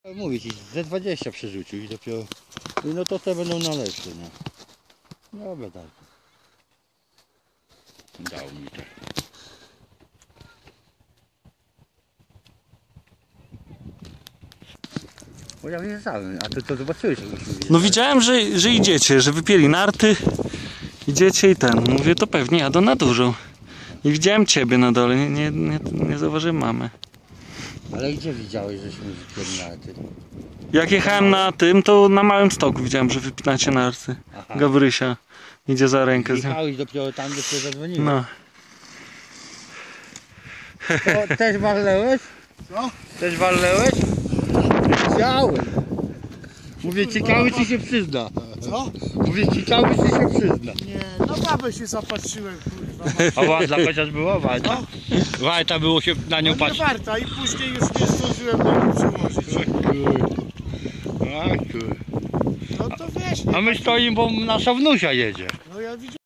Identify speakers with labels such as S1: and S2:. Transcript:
S1: Mówię ci, ze 20 przerzucił i dopiero... No to te będą na lepsze, no. Dobra, tak. Dał mi to. Bo ja wjeżdżałem, a ty to zobaczyłeś, jak myśmy
S2: No widziałem, że idziecie, że wypieli narty. Idziecie i ten. Mówię, to pewnie jadą na dużą. I widziałem ciebie na dole, nie zauważyłem mamy.
S1: Ale gdzie widziałeś, żeśmy wypieli ty?
S2: Jak jechałem na tym, to na małym stoku widziałem, że wypinacie narty.
S1: Aha.
S2: Gawrysia idzie za rękę z nią.
S1: Jechałeś dopiero tam, gdzie się zadzwoniłem.
S2: No.
S1: To też walnęłeś?
S3: Co?
S1: Też walnęłeś? Chciałem. Mówię, ciekawy czy się przyzna.
S3: Co?
S1: Mówię, ciekawy czy się przyzna.
S3: Nie, na babę się zapatrzyłem, kurwa.
S1: A warta chociaż była? Warta? Warta było się na nią
S3: No nie
S1: patrzeć.
S3: warta i później już nie zdążyłem do niej przełożyć.
S1: A kur...
S3: No to wiesz,
S1: A my stoimy, bo nasza wnusia jedzie.
S3: no ja widziałem.